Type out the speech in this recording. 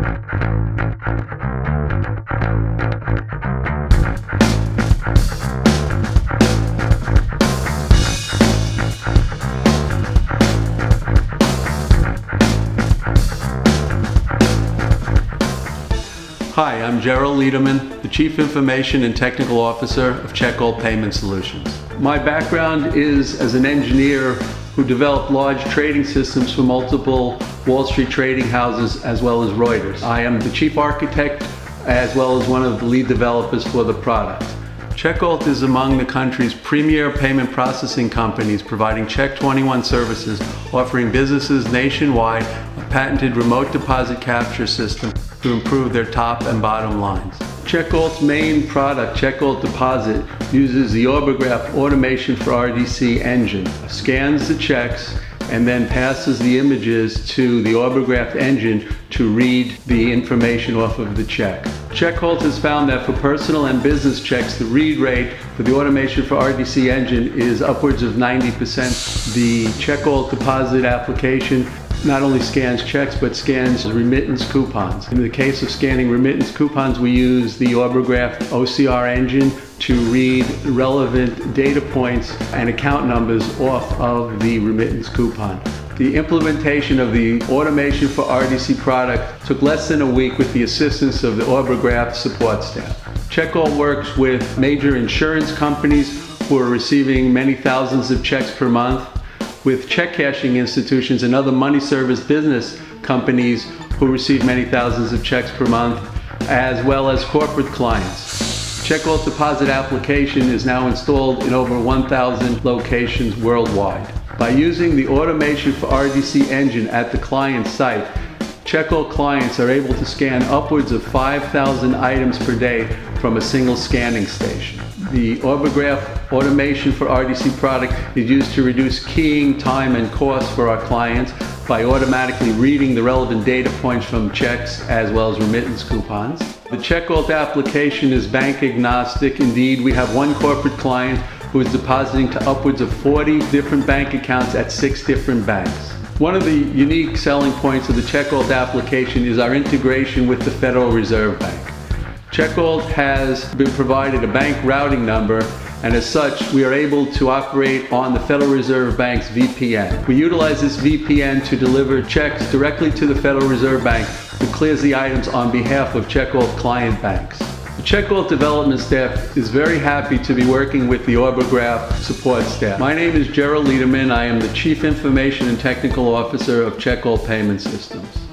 Hi, I'm Gerald Lederman, the Chief Information and Technical Officer of Checkgold Payment Solutions. My background is as an engineer who developed large trading systems for multiple Wall Street trading houses as well as Reuters. I am the Chief Architect as well as one of the lead developers for the product. Checkgold is among the country's premier payment processing companies, providing Check 21 services, offering businesses nationwide a patented remote deposit capture system to improve their top and bottom lines. Checkgold's main product, Checkgold Deposit, uses the Orbograph Automation for RDC engine, scans the checks, and then passes the images to the Orbograph engine to read the information off of the check. Checkgold has found that for personal and business checks, the read rate for the Automation for RDC engine is upwards of 90%. The Checkgold Deposit application not only scans checks, but scans remittance coupons. In the case of scanning remittance coupons, we use the Orbograph OCR engine to read relevant data points and account numbers off of the remittance coupon. The implementation of the Automation for RDC product took less than a week with the assistance of the Orbograph support staff. Checkgold works with major insurance companies who are receiving many thousands of checks per month, with check cashing institutions and other money service business companies who receive many thousands of checks per month, as well as corporate clients. Checkgold Deposit application is now installed in over 1,000 locations worldwide. By using the Automation for RDC engine at the client site, Checkgold clients are able to scan upwards of 5,000 items per day from a single scanning station. The Orbograph Automation for RDC product is used to reduce keying time and cost for our clients by automatically reading the relevant data points from checks as well as remittance coupons. The Checkgold application is bank agnostic. Indeed, we have one corporate client who is depositing to upwards of 40 different bank accounts at 6 different banks. One of the unique selling points of the Checkgold application is our integration with the Federal Reserve Bank. Checkgold has been provided a bank routing number, and as such, we are able to operate on the Federal Reserve Bank's VPN. We utilize this VPN to deliver checks directly to the Federal Reserve Bank, who clears the items on behalf of Checkgold client banks. The Checkgold development staff is very happy to be working with the Orbograph support staff. My name is Gerald Lederman. I am the Chief Information and Technical Officer of Checkgold Payment Systems.